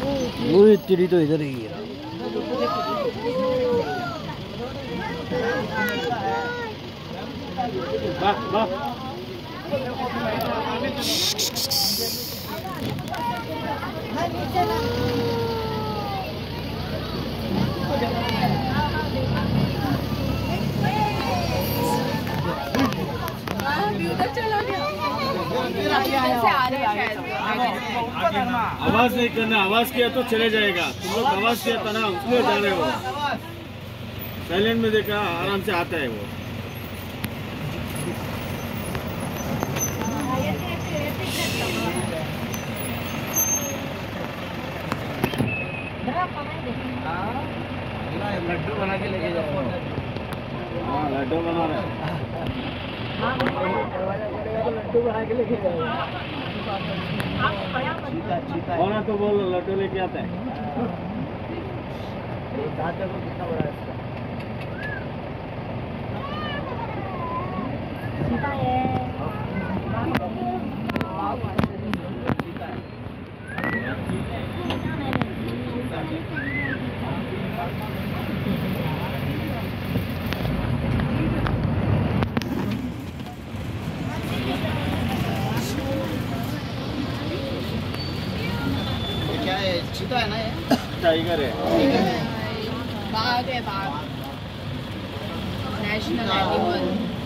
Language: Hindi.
वो तेरी तो इधर ही है। आवाज नहीं करना, आवाज किया तो चले जाएगा। तुम लोग आवाज किया था ना, उसमें जा रहे हो। साइलेंट में देखा, आराम से आता है वो। लड्डू बना के लेके जाओ। हाँ, लड्डू बना रहे। लड्डू बना के लेके जाओ। और तो बोलो, लड्डू लेके आता है। दांत देखो कितना बड़ा है इसका। सीता है। क्या है? चीता है ना ये? टाइगर है। बाघ है, बाघ नेशनल एनिमल।